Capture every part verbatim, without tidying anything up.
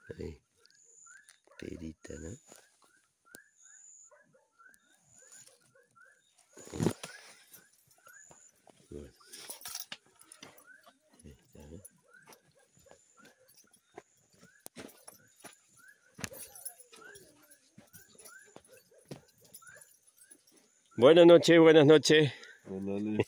Ahí. Perita, ¿no? Bueno. Ahí está, ¿no? Buenas noches, buenas noches. Hola,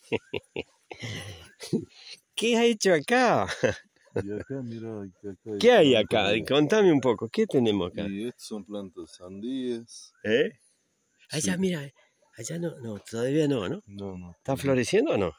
¿Qué has hecho acá? y acá, mira, acá, acá ¿Qué hay plantas acá? de- Contame un poco, ¿qué tenemos acá? Y estas son plantas sandías. ¿Eh? Sí. Allá, mira, allá no, no, todavía no, ¿no? No, no. ¿Está todavía floreciendo o no?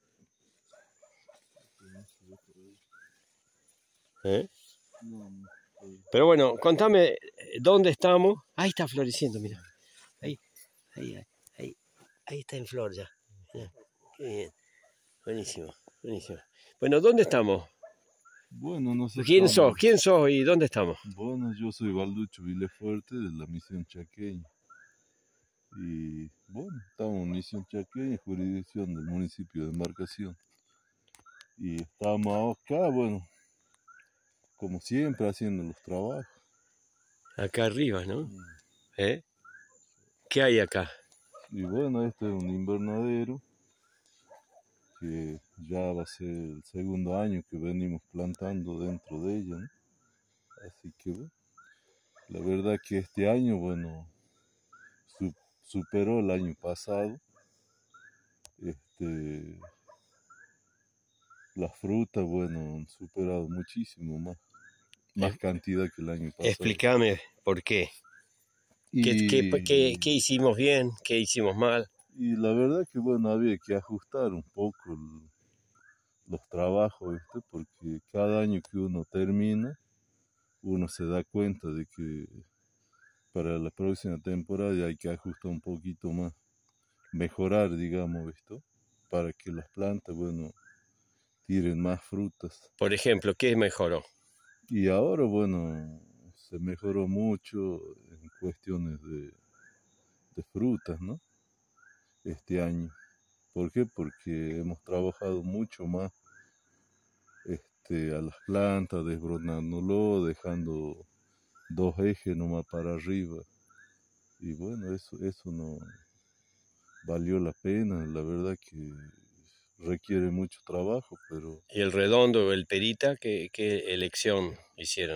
¿Eh? no, no, todavía. Pero bueno, contame, ¿dónde estamos? Ahí está floreciendo, mira. Ahí, ahí, ahí, ahí está en flor ya. Mirá, qué bien. Buenísimo, buenísimo. Bueno, ¿dónde estamos? Bueno, no sé. ¿Quién Estamos... sos? ¿Quién sos y dónde estamos? Bueno, yo soy Balducho Vilefuerte de la Misión Chaqueña. Y bueno, estamos en Misión Chaqueña, jurisdicción del municipio de Embarcación. Y estamos acá, bueno, como siempre, haciendo los trabajos. Acá arriba, ¿no? Mm. ¿Eh? ¿Qué hay acá? Y bueno, este es un invernadero que ya va a ser el segundo año que venimos plantando dentro de ella, ¿no? Así que bueno, la verdad que este año, bueno, su- superó el año pasado. Este, las frutas, bueno, han superado muchísimo más, más Eh, cantidad que el año pasado. Explícame por qué. ¿Qué, qué, Y, qué, qué hicimos bien? ¿Qué hicimos mal? y la verdad que, bueno, había que ajustar un poco el- los trabajos, ¿viste? Porque cada año que uno termina, uno se da cuenta de que para la próxima temporada ya hay que ajustar un poquito más, mejorar, digamos, esto, para que las plantas, bueno, tiren más frutas. Por ejemplo, ¿qué mejoró? Y ahora, bueno, se mejoró mucho en cuestiones de, de frutas, ¿no? Este año. ¿Por qué? Porque hemos trabajado mucho más este, a las plantas, desbronándolo, dejando dos ejes nomás para arriba. Y bueno, eso, eso no valió la pena, la verdad que requiere mucho trabajo, pero... ¿Y el redondo, el perita, qué, qué elección hicieron?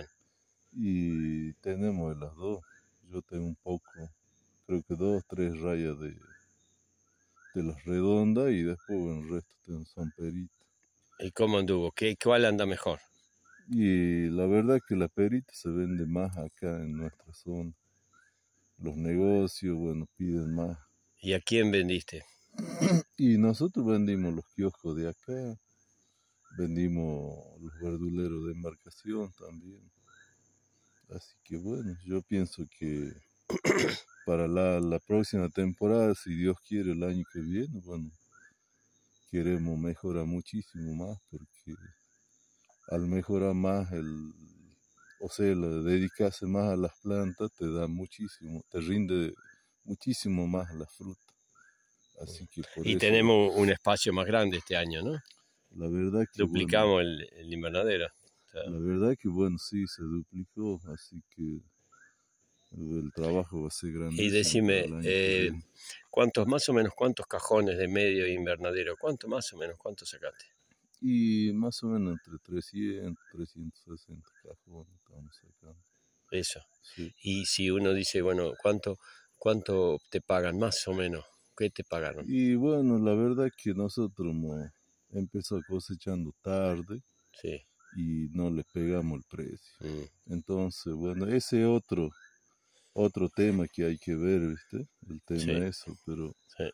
Y tenemos de las dos, yo tengo un poco, creo que dos, tres rayas de, de las redondas y después bueno, el resto tengo- son peritas. ¿Y cómo anduvo? ¿Qué, ¿Cuál anda mejor? Y la verdad que la perita se vende más acá en nuestra zona. Los negocios, bueno, piden más. ¿Y a quién vendiste? Y nosotros vendimos los kioscos de acá, vendimos los verduleros de Embarcación también. Así que bueno, yo pienso que para la, la próxima temporada, si Dios quiere, el año que viene, bueno, queremos mejorar muchísimo más porque al mejorar más el, o sea, el dedicarse más a las plantas te da muchísimo, te rinde muchísimo más la fruta. Así que por Y eso, tenemos un espacio más grande este año, ¿no? la verdad que bueno, Duplicamos el, el invernadero. O sea, la verdad que bueno, sí, se duplicó, así que el trabajo va a ser y grandísimo para decime, el año que eh, viene. ¿cuántos más o menos, cuántos cajones de medio invernadero? ¿Cuánto más o menos, cuánto sacaste? Y más o menos entre trescientos, trescientos sesenta cajones estamos sacando. Eso. Sí. Y si uno dice, bueno, ¿cuánto, cuánto te pagan más o menos? ¿Qué te pagaron? Y bueno, la verdad que nosotros hemos empezado cosechando tarde Sí. y no le pegamos el precio. Mm. Entonces, bueno, ese otro otro tema que hay que ver, ¿viste? El tema Sí, eso, pero sí.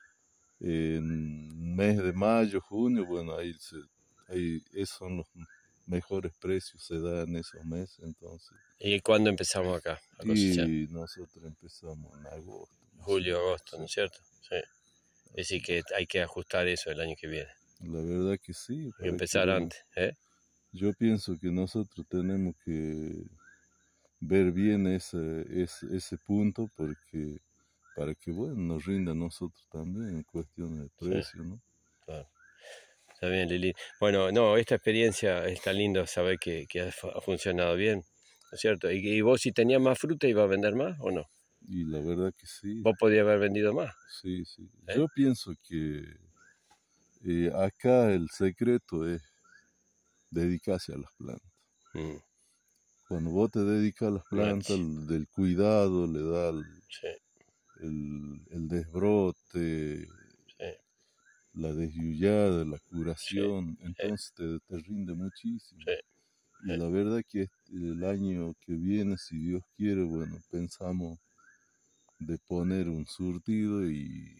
en mes de mayo, junio, bueno, ahí, se, ahí esos son los mejores precios, se dan esos meses, entonces. ¿Y cuándo empezamos acá a cosechar? Y nosotros empezamos en agosto. Julio, agosto, Sí. ¿no es cierto? Sí. Es decir, que hay que ajustar eso el año que viene. La verdad que sí. Hay que Para empezar que, bueno, antes, ¿eh? yo pienso que nosotros tenemos que ver bien ese, ese, ese punto porque para que bueno, nos rinda a nosotros también en cuestiones de Sí, precio, ¿no? claro. Está bien, Lili. Bueno, no, esta experiencia está lindo saber que, que ha, fu- ha funcionado bien. ¿no es cierto? ¿Y, y vos si tenías más fruta iba a vender más o no? Y la verdad que sí. Vos podías haber vendido más. Sí, sí. ¿Eh? Yo pienso que eh, acá el secreto es dedicarse a las plantas. Mm. Cuando vos te dedicas a las plantas, el, del cuidado, le da el, Sí. el, el desbrote, Sí. la desyullada, la curación, Sí. entonces te, te rinde muchísimo. Sí. Y Sí. la verdad que este, el año que viene, si Dios quiere, bueno, pensamos de poner un surtido y,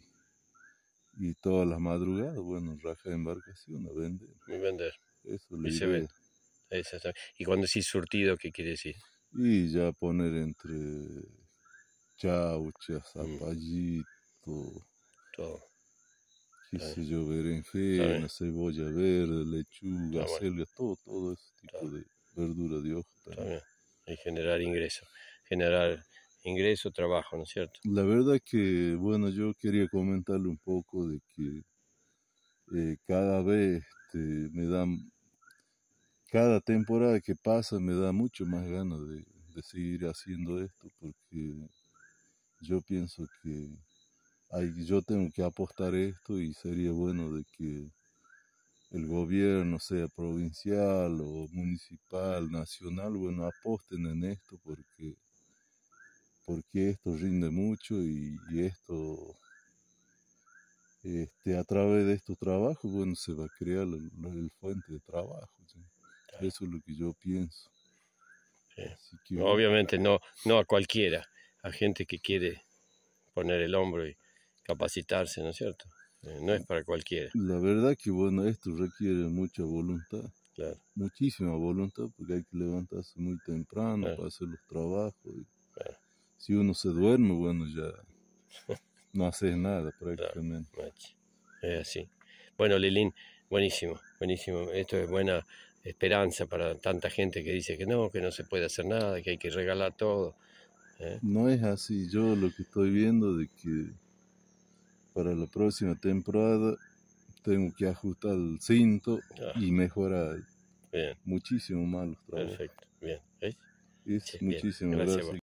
y todas las madrugadas, bueno, raja de embarcación a vender. Y vender. Eso le Y se idea. vende. Exactamente. Y cuando decís surtido, ¿qué quiere decir? Y ya poner entre chaucha, Mm. zapallito, Todo. qué Está sé bien. yo, Está berenjena, bien. cebolla verde, lechuga, Está bueno. acelga, todo, todo ese tipo Está, de verdura de hoja está también. bien. Y generar ingreso. Generar ingreso, trabajo, ¿no es cierto? La verdad que, bueno, yo quería comentarle un poco de que eh, cada vez este, me da, cada temporada que pasa me da mucho más ganas de, de seguir haciendo esto, porque yo pienso que hay, yo tengo que apostar esto y sería bueno de que el gobierno, sea provincial o municipal, nacional, bueno, aposten en esto porque, porque esto rinde mucho y, y esto, este, a través de estos trabajos, bueno, se va a crear el, el fuente de trabajo, ¿sí? Claro. Eso es lo que yo pienso. Sí. Así que, Obviamente no, no a cualquiera, a gente que quiere poner el hombro y capacitarse, ¿no es cierto? Eh, no es para cualquiera. la verdad que, bueno, esto requiere mucha voluntad. Claro. Muchísima voluntad porque hay que levantarse muy temprano Claro. para hacer los trabajos. Y Claro. si uno se duerme, bueno, ya no haces nada Claro. prácticamente. Machi. Es así. Bueno, Lilín, buenísimo, buenísimo. Esto es buena esperanza para tanta gente que dice que no, que no se puede hacer nada, que hay que regalar todo. ¿eh? No es así. Yo lo que estoy viendo de que para la próxima temporada tengo que ajustar el cinto Ah, y mejorar bien, muchísimo más los trabajos. perfecto, bien. ¿Ves? Es Sí, bien, muchísimas gracias. gracias.